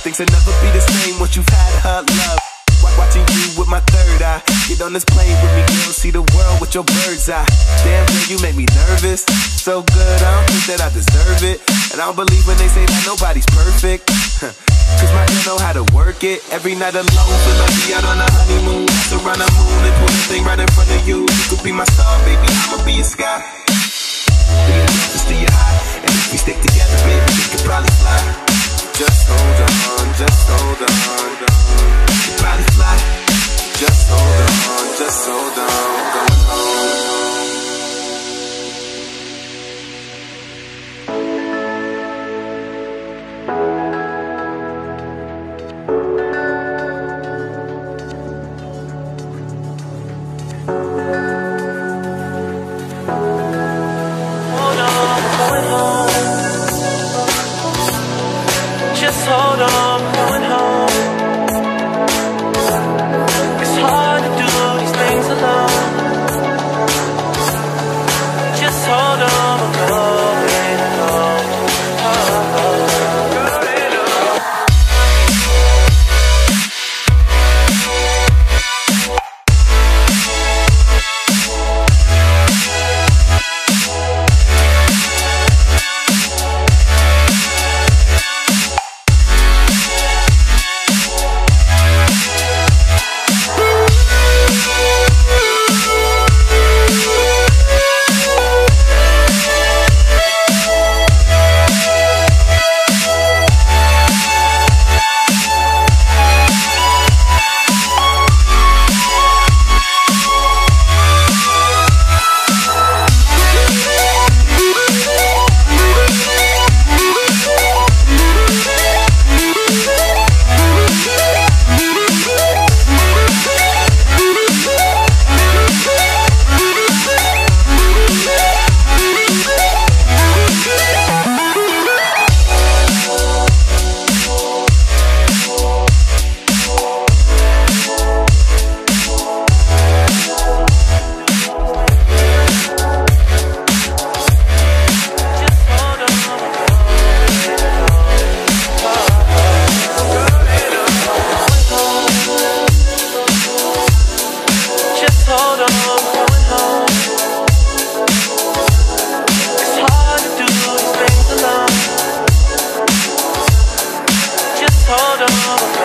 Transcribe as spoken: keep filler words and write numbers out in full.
things will never be the same once you've had her love. Watching you with my third eye. Get on this plane with me, girl, see the world with your bird's eye. Damn, girl, you make me nervous. So good, I don't think that I deserve it. And I don't believe when they say that nobody's perfect. Cause my girl know how to work it. Every night alone, feel like we out on a honeymoon. Surround the moon and put a thing right in front of you. You could be my star, baby, I'ma be your sky. Be your surface to your eye. And if we stick together, baby, we could probably fly. Just hold on, just hold on. We could probably fly. Just hold on, just hold on. Going home. Hold on, I'm going home. It's hard to do these things alone. Just hold on, I'm going home. Oh, oh, hold on.